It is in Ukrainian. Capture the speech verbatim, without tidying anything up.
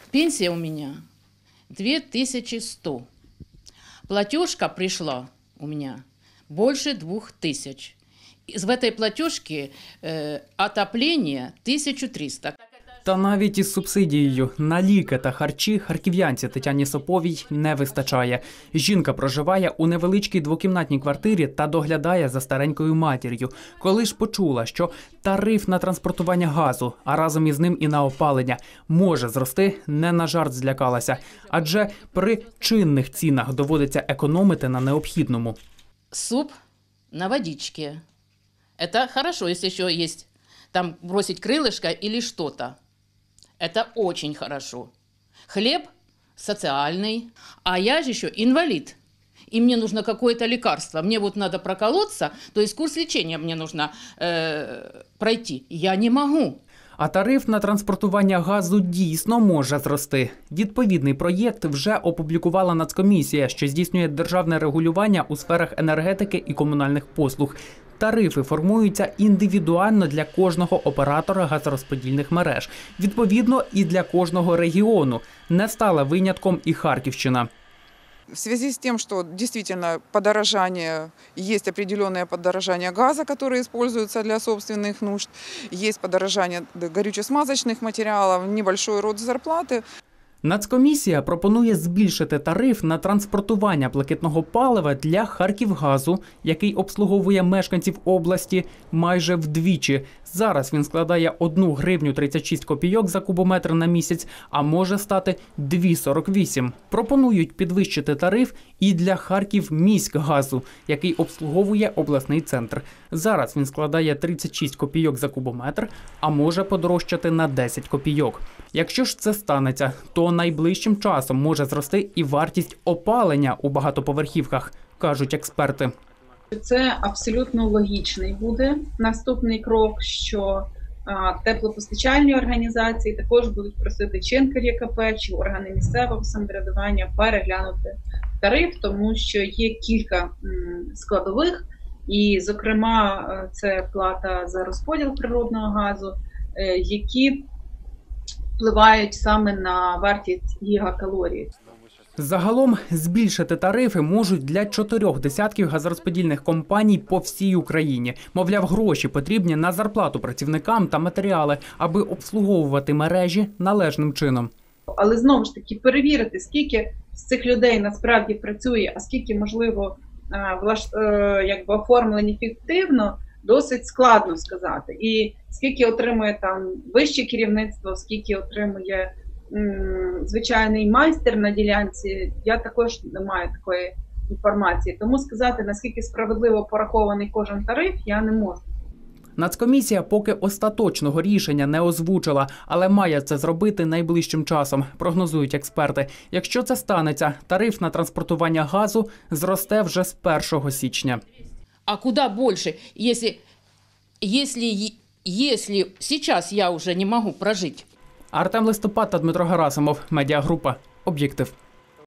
Пенсия у меня две тысячи сто. Платежка пришла у меня больше двух тысяч. В этой платежке э, отопление тысяча триста. Та навіть із субсидією на ліки та харчі харків'янці Тетяні Соповій не вистачає. Жінка проживає у невеличкій двокімнатній квартирі та доглядає за старенькою матір'ю. Коли ж почула, що тариф на транспортування газу, а разом із ним і на опалення, може зрости, не на жарт злякалася. Адже при чинних цінах доводиться економити на необхідному. Суп на водичке. Это хорошо, если еще есть там бросить крылышко или что-то. Это очень хорошо. Хлеб социальный, а я же еще инвалид. И мне нужно какое-то лекарство. Мне вот надо проколоться, то есть курс лечения мне нужно э, пройти. Я не могу. А тариф на транспортування газу дійсно може зрости. Відповідний проєкт вже опублікувала Нацкомісія, що здійснює державне регулювання у сферах енергетики і комунальних послуг. Тарифи формуються індивідуально для кожного оператора газорозподільних мереж. Відповідно, і для кожного регіону. Не стала винятком і Харківщина. В связи с тем, что действительно подорожание, есть определенное подорожание газа, которое используется для собственных нужд, есть подорожание горюче-смазочных материалов, небольшой рост зарплаты. Нацкомісія пропонує збільшити тариф на транспортування блакитного палива для Харківгазу, який обслуговує мешканців області, майже вдвічі. Зараз він складає одну гривню тридцять шість копійок за кубометр на місяць, а може стати дві сорок вісім. Пропонують підвищити тариф і для Харківміськгазу, який обслуговує обласний центр. Зараз він складає тридцять шість копійок за кубометр, а може подорожчати на десять копійок. Якщо ж це станеться, то найближчим часом може зрости і вартість опалення у багатоповерхівках, кажуть експерти. Це абсолютно логічний буде наступний крок, що а, теплопостачальні організації також будуть просити чи ен ка ер є ка пе, чи органи місцевого самоврядування переглянути тариф, тому що є кілька м, складових, і, зокрема, це плата за розподіл природного газу, е, які впливають саме на вартість гігакалорій. Загалом збільшити тарифи можуть для чотирьох десятків газорозподільних компаній по всій Україні. Мовляв, гроші потрібні на зарплату працівникам та матеріали, аби обслуговувати мережі належним чином. Але знову ж таки перевірити, скільки з цих людей насправді працює, а скільки, можливо, влаш... якби оформлені фіктивно, досить складно сказати. І скільки отримує там вище керівництво, скільки отримує м, звичайний майстер на ділянці, я також не маю такої інформації. Тому сказати, наскільки справедливо порахований кожен тариф, я не можу. Нацкомісія поки остаточного рішення не озвучила, але має це зробити найближчим часом, прогнозують експерти. Якщо це станеться, тариф на транспортування газу зросте вже з першого січня. А куда больше, если, если, если сейчас я уже не могу прожить? Артем Листопад та Дмитро Герасимов. Медіагрупа «Об'єктив».